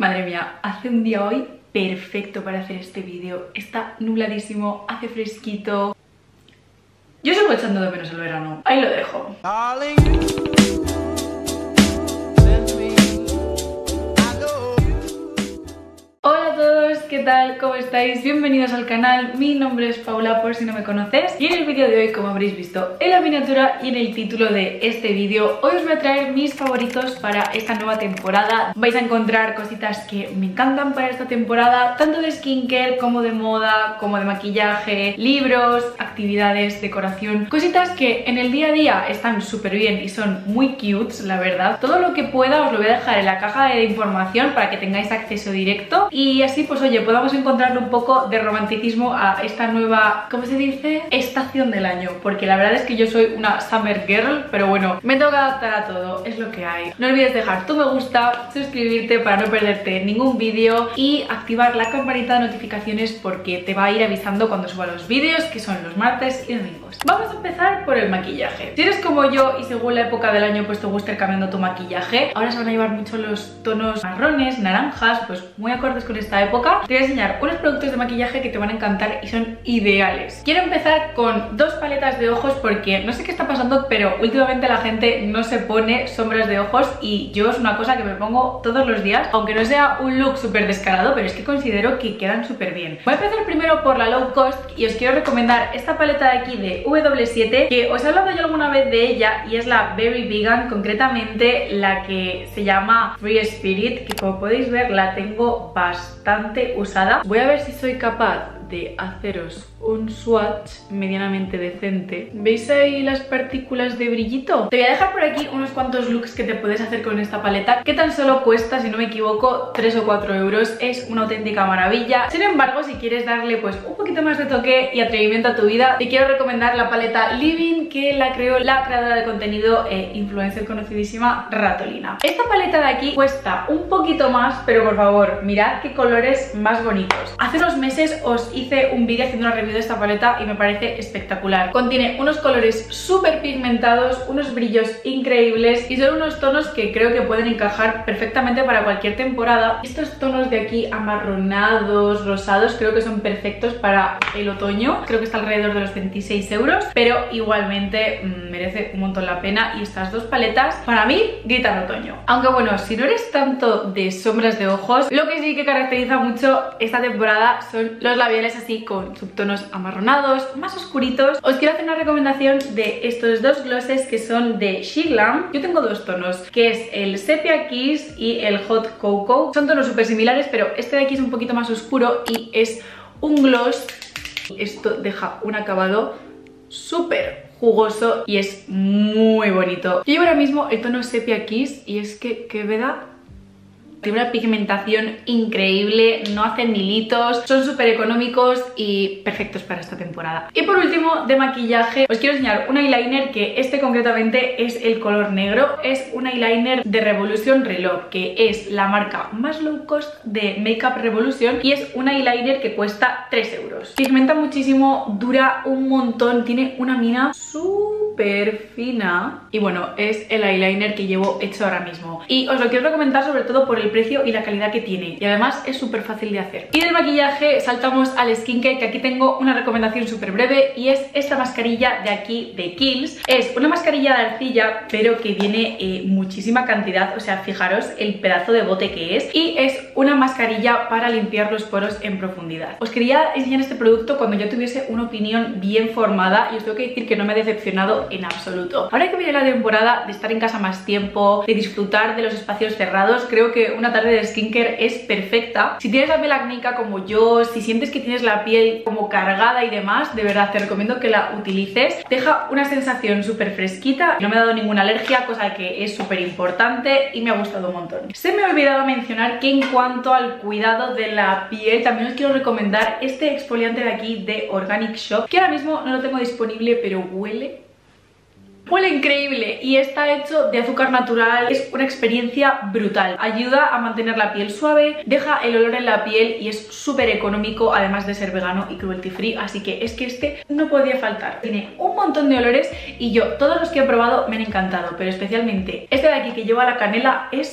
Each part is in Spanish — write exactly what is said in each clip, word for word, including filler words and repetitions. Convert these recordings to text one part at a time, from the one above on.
Madre mía, hace un día hoy perfecto para hacer este vídeo. Está nubladísimo, hace fresquito. Yo sigo echando de menos el verano. Ahí lo dejo. Hola a todos, ¿qué tal? ¿Cómo estáis? Bienvenidos al canal, mi nombre es Paula por si no me conoces. Y en el vídeo de hoy, como habréis visto en la miniatura y en el título de este vídeo, hoy os voy a traer mis favoritos para esta nueva temporada. Vais a encontrar cositas que me encantan para esta temporada, tanto de skincare como de moda, como de maquillaje, libros, actividades, decoración, cositas que en el día a día están súper bien y son muy cutes, la verdad. Todo lo que pueda os lo voy a dejar en la caja de información para que tengáis acceso directo. Y así pues oye, podamos encontrarle un poco de romanticismo a esta nueva, ¿cómo se dice? Estación del año, porque la verdad es que yo soy una summer girl, pero bueno, me tengo que adaptar a todo, es lo que hay. No olvides dejar tu me gusta, suscribirte para no perderte ningún vídeo y activar la campanita de notificaciones porque te va a ir avisando cuando suba los vídeos, que son los martes y domingos. Vamos a empezar por el maquillaje. Si eres como yo y según la época del año pues te gusta ir cambiando tu maquillaje, ahora se van a llevar mucho los tonos marrones, naranjas, pues muy acordes con esta época. Te voy a enseñar unos productos de maquillaje que te van a encantar y son ideales. Quiero empezar con dos paletas de ojos porque no sé qué está pasando, pero últimamente la gente no se pone sombras de ojos y yo es una cosa que me pongo todos los días, aunque no sea un look súper descarado, pero es que considero que quedan súper bien. Voy a empezar primero por la low cost y os quiero recomendar esta paleta de aquí de W W siete, que os he hablado yo alguna vez de ella y es la Berry Vegan, concretamente la que se llama Free Spirit, que como podéis ver la tengo bastante usada. Voy a ver si soy capaz de haceros un swatch medianamente decente. ¿Veis ahí las partículas de brillito? Te voy a dejar por aquí unos cuantos looks que te puedes hacer con esta paleta, que tan solo cuesta, si no me equivoco, tres o cuatro euros. Es una auténtica maravilla. Sin embargo, si quieres darle pues un poquito más de toque y atrevimiento a tu vida, te quiero recomendar la paleta Living, que la creó la creadora de contenido e influencer conocidísima Ratolina. Esta paleta de aquí cuesta un poquito más, pero por favor, mirad qué colores más bonitos. Hace unos meses os hice un vídeo haciendo una review de esta paleta y me parece espectacular. Contiene unos colores súper pigmentados, unos brillos increíbles y son unos tonos que creo que pueden encajar perfectamente para cualquier temporada. Estos tonos de aquí amarronados, rosados, creo que son perfectos para el otoño. Creo que está alrededor de los veintiséis euros, pero igualmente mmm, merece un montón la pena y estas dos paletas para mí gritan otoño. Aunque bueno, si no eres tanto de sombras de ojos, lo que sí que caracteriza mucho esta temporada son los labiales así con subtonos amarronados, más oscuritos. Os quiero hacer una recomendación de estos dos glosses que son de Shiglam. Yo tengo dos tonos, que es el Sepia Kiss y el Hot Cocoa. Son tonos súper similares, pero este de aquí es un poquito más oscuro y es un gloss. Esto deja un acabado súper jugoso y es muy bonito. Yo llevo ahora mismo el tono Sepia Kiss y es que, que me da... Tiene una pigmentación increíble, no hacen hilitos, son súper económicos y perfectos para esta temporada. Y por último, de maquillaje, os quiero enseñar un eyeliner que este concretamente es el color negro. Es un eyeliner de Revolution Relove, que es la marca más low cost de Makeup Revolution y es un eyeliner que cuesta tres euros. Pigmenta muchísimo, dura un montón, tiene una mina súper fina y bueno, es el eyeliner que llevo hecho ahora mismo. Y os lo quiero recomendar sobre todo por el precio y la calidad que tiene y además es súper fácil de hacer. Y del maquillaje saltamos al skincare, que aquí tengo una recomendación súper breve y es esta mascarilla de aquí de Kiehl's. Es una mascarilla de arcilla pero que viene eh, muchísima cantidad, o sea, fijaros el pedazo de bote que es, y es una mascarilla para limpiar los poros en profundidad. Os quería enseñar este producto cuando yo tuviese una opinión bien formada y os tengo que decir que no me ha decepcionado en absoluto. Ahora que viene la temporada de estar en casa más tiempo, de disfrutar de los espacios cerrados, creo que una tarde de skincare es perfecta. Si tienes la piel acnéica como yo, si sientes que tienes la piel como cargada y demás, de verdad te recomiendo que la utilices. Deja una sensación súper fresquita, no me ha dado ninguna alergia, cosa que es súper importante y me ha gustado un montón. Se me ha olvidado mencionar que en cuanto al cuidado de la piel, también os quiero recomendar este exfoliante de aquí de Organic Shop, que ahora mismo no lo tengo disponible, pero huele... Huele increíble y está hecho de azúcar natural, es una experiencia brutal. Ayuda a mantener la piel suave, deja el olor en la piel y es súper económico, además de ser vegano y cruelty free, así que es que este no podía faltar. Tiene un montón de olores y yo, todos los que he probado me han encantado, pero especialmente este de aquí que lleva la canela es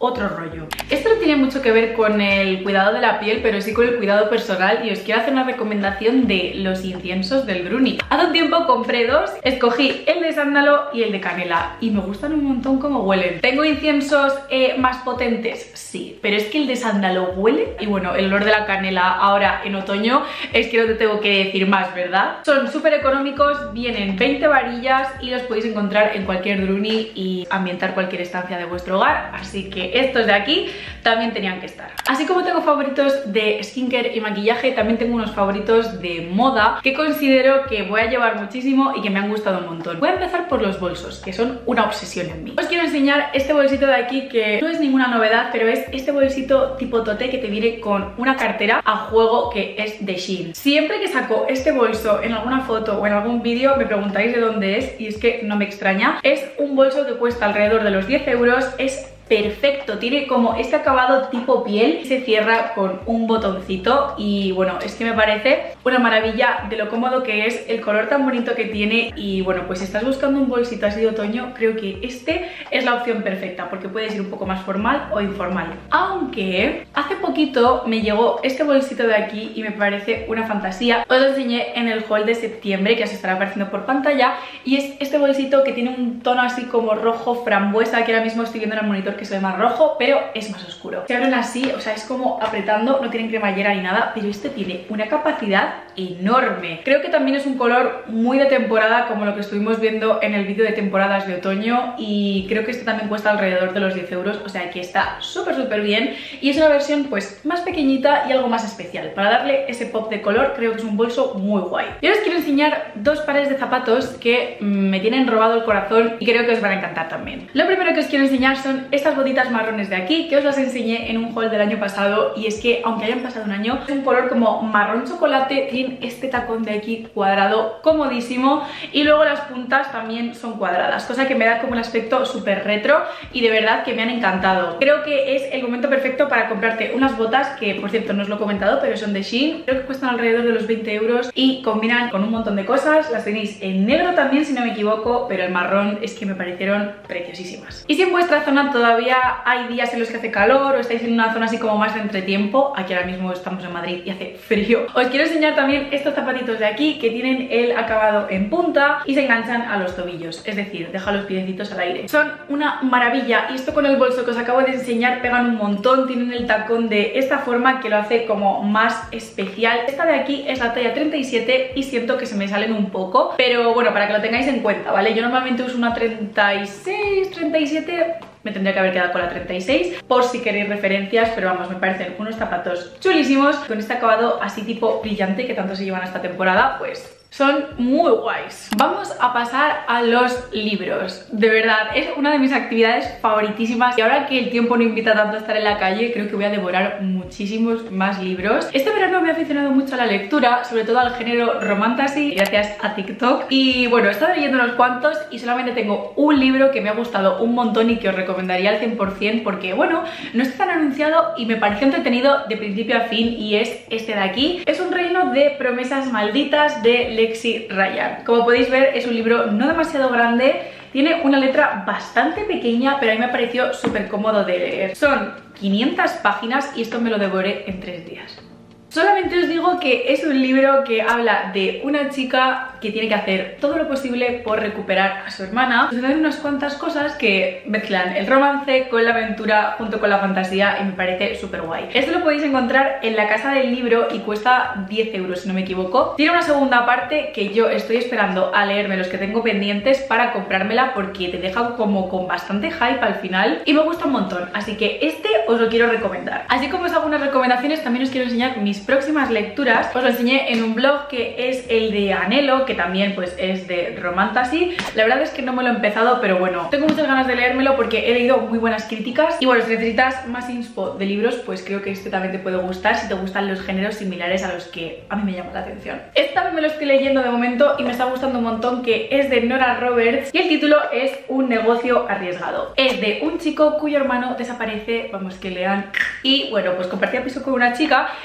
otro rollo. Esto no tiene mucho que ver con el cuidado de la piel, pero sí con el cuidado personal, y os quiero hacer una recomendación de los inciensos del Bruni. Hace un tiempo compré dos, escogí el de sándalo y el de canela y me gustan un montón cómo huelen. ¿Tengo inciensos eh, más potentes? Sí, pero es que el de sándalo huele, y bueno, el olor de la canela ahora en otoño es que no te tengo que decir más, ¿verdad? Son súper económicos, vienen veinte varillas y los podéis encontrar en cualquier Bruni y ambientar cualquier estancia de vuestro hogar, así que estos de aquí también tenían que estar. Así como tengo favoritos de skincare y maquillaje, también tengo unos favoritos de moda que considero que voy a llevar muchísimo y que me han gustado un montón. Voy a empezar por los bolsos, que son una obsesión en mí. Os quiero enseñar este bolsito de aquí, que no es ninguna novedad, pero es este bolsito tipo tote que te viene con una cartera a juego que es de Shein. Siempre que saco este bolso en alguna foto o en algún vídeo me preguntáis de dónde es, y es que no me extraña. Es un bolso que cuesta alrededor de los diez euros, es perfecto, tiene como este acabado tipo piel y se cierra con un botoncito, y bueno, es que me parece una maravilla de lo cómodo que es, el color tan bonito que tiene. Y bueno, pues si estás buscando un bolsito así de otoño, creo que este es la opción perfecta, porque puedes ir un poco más formal o informal. Aunque hace poquito me llegó este bolsito de aquí y me parece una fantasía. Os lo enseñé en el haul de septiembre, que os estará apareciendo por pantalla, y es este bolsito que tiene un tono así como rojo frambuesa, que ahora mismo estoy viendo en el monitor que se ve más rojo, pero es más oscuro. Se abren así, o sea, es como apretando, no tienen cremallera ni nada, pero este tiene una capacidad enorme. Creo que también es un color muy de temporada, como lo que estuvimos viendo en el vídeo de temporadas de otoño, y creo que este también cuesta alrededor de los diez euros, o sea que está súper súper bien, y es una versión pues más pequeñita y algo más especial. Para darle ese pop de color, creo que es un bolso muy guay. Yo os quiero enseñar dos pares de zapatos que me tienen robado el corazón y creo que os van a encantar también. Lo primero que os quiero enseñar son estas botitas marrones de aquí, que os las enseñé en un haul del año pasado, y es que aunque hayan pasado un año, es un color como marrón chocolate, tienen este tacón de aquí cuadrado comodísimo, y luego las puntas también son cuadradas, cosa que me da como un aspecto súper retro y de verdad que me han encantado. Creo que es el momento perfecto para comprarte unas botas que, por cierto, no os lo he comentado, pero son de Shein, creo que cuestan alrededor de los veinte euros y combinan con un montón de cosas. Las tenéis en negro también, si no me equivoco, pero el marrón es que me parecieron preciosísimas. Y si en vuestra zona todavía hay días en los que hace calor o estáis en una zona así como más de entretiempo, aquí ahora mismo estamos en Madrid y hace frío, os quiero enseñar también estos zapatitos de aquí que tienen el acabado en punta y se enganchan a los tobillos, es decir, deja los piecitos al aire. Son una maravilla, y esto con el bolso que os acabo de enseñar pegan un montón. Tienen el tacón de esta forma que lo hace como más especial. Esta de aquí es la talla treinta y siete y siento que se me salen un poco, pero bueno, para que lo tengáis en cuenta, ¿vale? Yo normalmente uso una treinta y seis, treinta y siete, me tendría que haber quedado con la treinta y seis por si queréis referencias, pero vamos, me parecen unos zapatos chulísimos con este acabado así tipo brillante que tanto se llevan esta temporada, pues son muy guays. Vamos a pasar a los libros. De verdad, es una de mis actividades favoritísimas, y ahora que el tiempo no invita tanto a estar en la calle, creo que voy a devorar muchísimos más libros. Este verano me he aficionado mucho a la lectura, sobre todo al género romantasy, gracias a TikTok. Y bueno, he estado leyendo unos cuantos y solamente tengo un libro que me ha gustado un montón y que os recomendaría al cien por cien, porque bueno, no está tan anunciado y me pareció entretenido de principio a fin, y es este de aquí. Es Un reino de promesas malditas, de Lexi Ryan. Como podéis ver, es un libro no demasiado grande, tiene una letra bastante pequeña, pero a mí me pareció súper cómodo de leer. Son quinientas páginas y esto me lo devoré en tres días. Solamente os digo que es un libro que habla de una chica que tiene que hacer todo lo posible por recuperar a su hermana. Suceden unas cuantas cosas que mezclan el romance con la aventura junto con la fantasía y me parece súper guay. Esto lo podéis encontrar en la casa del libro y cuesta diez euros si no me equivoco. Tiene una segunda parte que yo estoy esperando a leerme los que tengo pendientes para comprármela, porque te dejan como con bastante hype al final y me gusta un montón, así que este os lo quiero recomendar. Así como os hago unas recomendaciones, también os quiero enseñar mis próximas lecturas. Os lo enseñé en un blog que es el de Anhelo, que también pues es de romantasy. La verdad es que no me lo he empezado, pero bueno, tengo muchas ganas de leérmelo porque he leído muy buenas críticas. Y bueno, si necesitas más inspo de libros, pues creo que este también te puede gustar si te gustan los géneros similares a los que a mí me llaman la atención. Este también me lo estoy leyendo de momento y me está gustando un montón, que es de Nora Roberts y el título es Un negocio arriesgado. Es de un chico cuyo hermano desaparece, vamos, que lean, y bueno, pues compartía piso con una chica y tienen que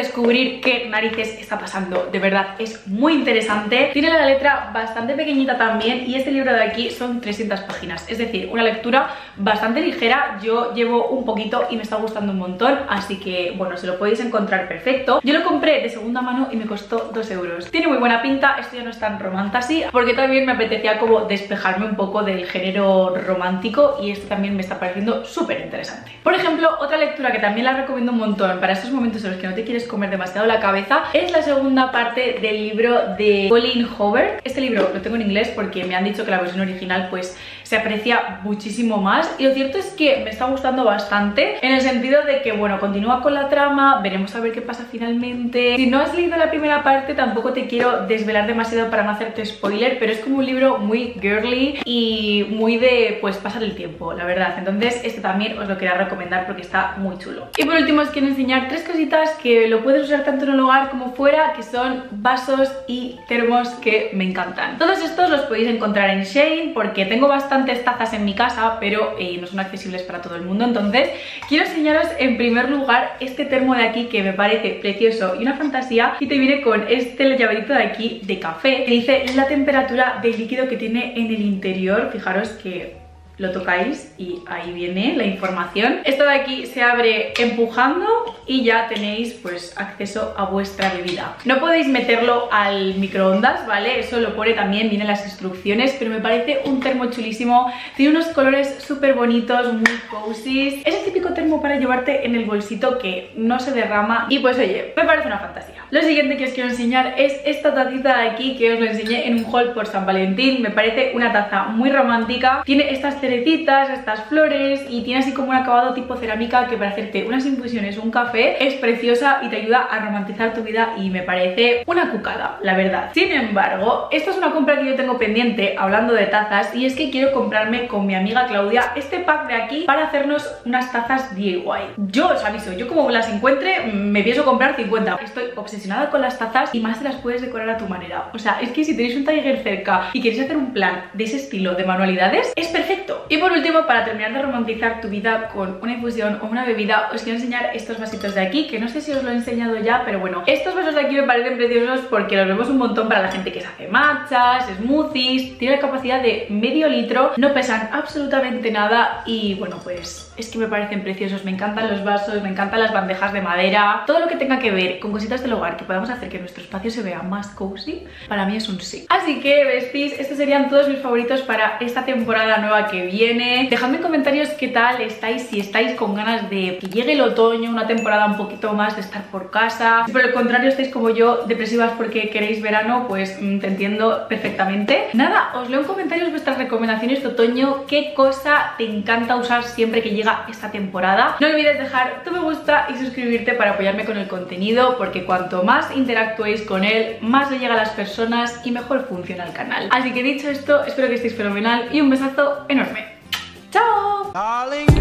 descubrir qué narices está pasando. De verdad, es muy interesante. Tiene la letra bastante pequeñita también y este libro de aquí son trescientas páginas. Es decir, una lectura bastante ligera. Yo llevo un poquito y me está gustando un montón, así que, bueno, se lo podéis encontrar perfecto. Yo lo compré de segunda mano y me costó dos euros. Tiene muy buena pinta. Esto ya no es tan romantasy, porque también me apetecía como despejarme un poco del género romántico y esto también me está pareciendo súper interesante. Por ejemplo, otra lectura que también la recomiendo un montón para estos momentos en los que no te quieres comer demasiado la cabeza es la segunda parte del libro de Colleen Hoover. Este libro lo tengo en inglés porque me han dicho que la versión original pues se aprecia muchísimo más y lo cierto es que me está gustando bastante en el sentido de que, bueno, continúa con la trama, veremos a ver qué pasa finalmente. Si no has leído la primera parte tampoco te quiero desvelar demasiado para no hacerte spoiler, pero es como un libro muy girly y muy de pues pasar el tiempo, la verdad. Entonces este también os lo quería recomendar porque está muy chulo. Y por último os quiero enseñar tres cositas que lo puedes usar tanto en el hogar como fuera, que son vasos y termos que me encantan. Todos estos los podéis encontrar en Shein porque tengo bastantes tazas en mi casa, pero eh, no son accesibles para todo el mundo. Entonces quiero enseñaros en primer lugar este termo de aquí que me parece precioso y una fantasía, y te viene con este llaverito de aquí de café que dice la temperatura del líquido que tiene en el interior. Fijaros que lo tocáis y ahí viene la información. Esto de aquí se abre empujando y ya tenéis pues acceso a vuestra bebida. No podéis meterlo al microondas, ¿vale? Eso lo pone también, vienen las instrucciones, pero me parece un termo chulísimo. Tiene unos colores súper bonitos, muy cozy. Es el típico termo para llevarte en el bolsito que no se derrama y pues oye, me parece una fantasía. Lo siguiente que os quiero enseñar es esta tacita de aquí que os lo enseñé en un haul por San Valentín. Me parece una taza muy romántica. Tiene estas cerecitas, estas flores y tiene así como un acabado tipo cerámica que para hacerte unas infusiones o un café es preciosa y te ayuda a romantizar tu vida y me parece una cucada, la verdad. Sin embargo, esta es una compra que yo tengo pendiente hablando de tazas y es que quiero comprarme con mi amiga Claudia este pack de aquí para hacernos unas tazas D I Y. Yo os aviso, yo como las encuentre me pienso comprar cincuenta. Estoy obsesionada con las tazas y más te las puedes decorar a tu manera. O sea, es que si tenéis un taller cerca y queréis hacer un plan de ese estilo de manualidades, es perfecto. Y por último, para terminar de romantizar tu vida con una infusión o una bebida, os quiero enseñar estos vasitos de aquí, que no sé si os lo he enseñado ya, pero bueno, estos vasos de aquí me parecen preciosos porque los vemos un montón para la gente que se hace matchas, smoothies. Tiene la capacidad de medio litro, no pesan absolutamente nada y bueno, pues es que me parecen preciosos. Me encantan los vasos, me encantan las bandejas de madera, todo lo que tenga que ver con cositas del hogar que podamos hacer que nuestro espacio se vea más cozy, para mí es un sí. Así que, besties, estos serían todos mis favoritos para esta temporada nueva que viene. Dejadme en comentarios qué tal estáis, si estáis con ganas de que llegue el otoño, una temporada un poquito más de estar por casa. Si por el contrario estáis como yo, depresivas porque queréis verano, pues mmm, te entiendo perfectamente. Nada, os leo en comentarios vuestras recomendaciones de otoño, qué cosa te encanta usar siempre que llega esta temporada. No olvides dejar tu me gusta y suscribirte para apoyarme con el contenido, porque cuanto más interactuéis con él, más le llega a las personas y mejor funciona el canal. Así que dicho esto, espero que estéis fenomenal y un besazo enorme. ¡Chao!